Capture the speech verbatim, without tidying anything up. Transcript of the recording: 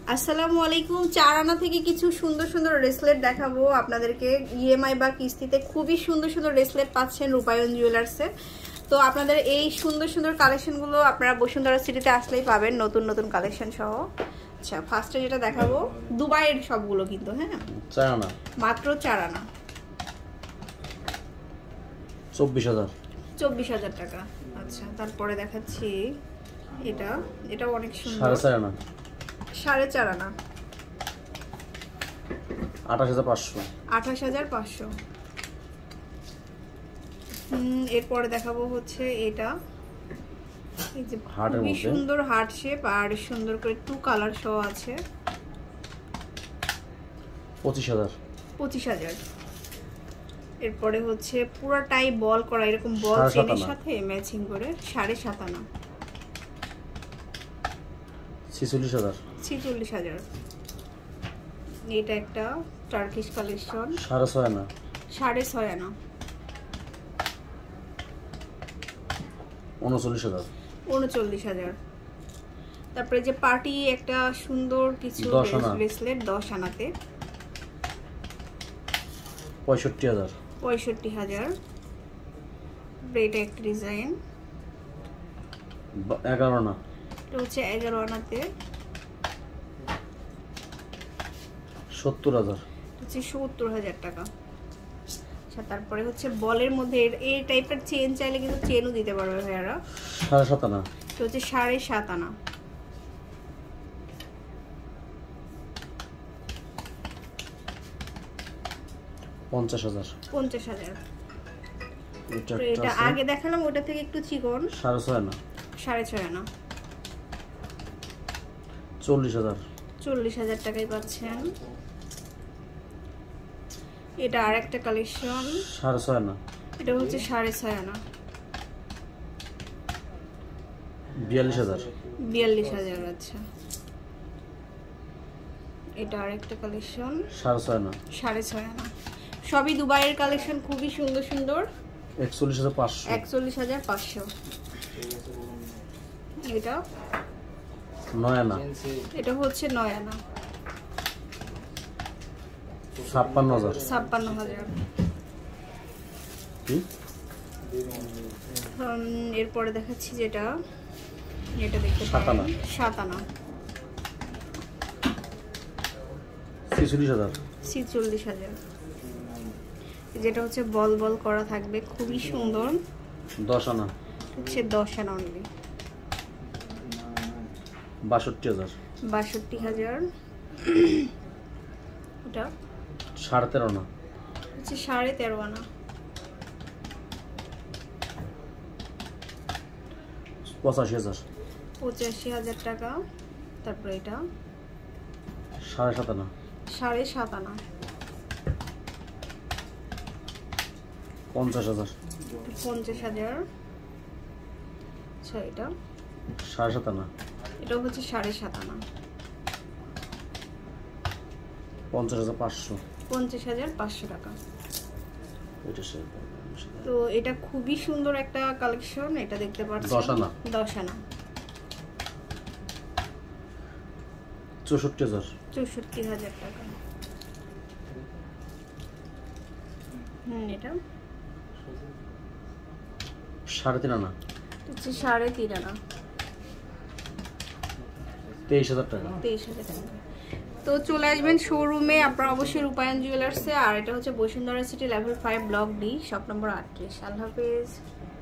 আসসালামু আলাইকুম। চার আনা থেকে কিছু সুন্দর সুন্দর ব্রেসলেট দেখাবো আপনাদেরকে। ইএমআই বা কিস্তিতে খুবই সুন্দর সুন্দর ব্রেসলেট পাচ্ছেন রূপায়ণ জুয়েলার্সে। তো আপনাদের এই সুন্দর সুন্দর কালেকশনগুলো আপনারা বসুন্ধরা সিটিতে আসলেই পাবেন, নতুন নতুন কালেকশন সহ। আচ্ছা, ফার্স্টে যেটা দেখাবো দুবাইয়ের সবগুলো কিন্তু, হ্যাঁ চার আনা, মাত্র চার আনা, চব্বিশ হাজার চব্বিশ হাজার টাকা। আচ্ছা, তারপরে দেখাচ্ছি এটা, এটাও অনেক সুন্দর, সাড়ে চার আনা, সাড়ে চার আনা, আঠাশ হাজার পাঁচশো, আঠাশ হাজার পাঁচশো। এরপরে দেখাবো হচ্ছে এটা, এই যে খুবই সুন্দর হার্ট শেপ আর সুন্দর করে টু কালার সহ আছে, পঁচিশ হাজার, পঁচিশ হাজার। এরপরে হচ্ছে পুরাটাই বল করা, এরকম বল চেনের সাথে ম্যাচিং করে সাড়ে সাত আনা, ছিচল্লিশ হাজার, ছিচল্লিশ হাজার। এটা একটা টার্কিশ কালেকশন, সাড়ে ছয় আনা, সাড়ে ছয় আনা, উনচল্লিশ হাজার, উনচল্লিশ হাজার। তারপরে যে পার্টি একটা সুন্দর কিছু ব্রেসলেট দশ আনাতে, পঁয়ষট্টি হাজার, পঁয়ষট্টি হাজার। এটা একটা ডিজাইন, এগারো আনা, এটা হচ্ছে এগারো আনাতে, সত্তর হাজার, হচ্ছে সত্তর হাজার টাকা। আচ্ছা, তারপরে হচ্ছে বলের মধ্যে এই টাইপের চেন চাইলে কিন্তু চেনও দিতে পারবে ভাইয়ারা, সাড়ে সাত আনা, তো হচ্ছে সাড়ে সাত আনা, পঞ্চাশ হাজার, পঞ্চাশ হাজার। এটা আগে দেখালাম ওটা থেকে একটু চিকন, সাড়ে ছয় আনা, সাড়ে ছয় আনা, চল্লিশ হাজার, চল্লিশ হাজার টাকায় পাচ্ছেন। এটা আর একটা কালেকশন, সাড়ে ছয় আনা, এটা হচ্ছে সাড়ে ছয় আনা, বিয়াল্লিশ হাজার, বিয়াল্লিশ হাজার। আচ্ছা, এটা আর একটা কালেকশন, সাড়ে ছয় আনা, সাড়ে ছয় আনা। সবই দুবাইয়ের কালেকশন, খুবই সুন্দর সুন্দর, একচল্লিশ হাজার পাঁচশো, একচল্লিশ হাজার পাঁচশো। এটা নয় আনা, এটা হচ্ছে নয় আনা, ছাপ্পান্ন হাজার, ছাপ্পান্ন হাজার। এরপরে দেখাচ্ছি যেটা, এটা দেখতে সাত আনা, সাত আনা, ছিচল্লিশ হাজার, ছিচল্লিশ হাজার। যেটা হচ্ছে বল বল করা থাকবে, খুবই সুন্দর, দশ আনা, হচ্ছে দশ আনা অনলি, বাষট্টি হাজার, বাষট্টি হাজার। এটা সাড়ে তেরো আনা, হচ্ছে সাড়ে তেরো আনা, পঁচাশি হাজার, পঁচাশি হাজার টাকা। তারপরে এটা সাড়ে সাত আনা, সাড়ে সাত আনা, পঞ্চাশ হাজার, পঞ্চাশ হাজার। আচ্ছা, এটা সাড়ে সাত আনা, এটাও হচ্ছে সাড়ে সাত আনা, পঞ্চাশ হাজার পাঁচশো, পঞ্চাশ হাজার পাঁচশো টাকা। এটা তো এটা খুবই সুন্দর একটা কালেকশন, এটা দেখতে পাচ্ছেন, দশ আনা, দশ আনা, চৌষট্টি হাজার, চৌষট্টি হাজার টাকা। হুম, এটা সাড়ে তিন আনা, হচ্ছে সাড়ে তিন আনা, তেইশ হাজার টাকা, তেইশ হাজার টাকা। তো চলে আসবেন শোরুমে আপনারা অবশ্যই রূপায়ণ জুয়েলার্সে। আর এটা হচ্ছে Bashundhara city level five block D, shop number আটত্রিশ। আল্লাহ হাফেজ।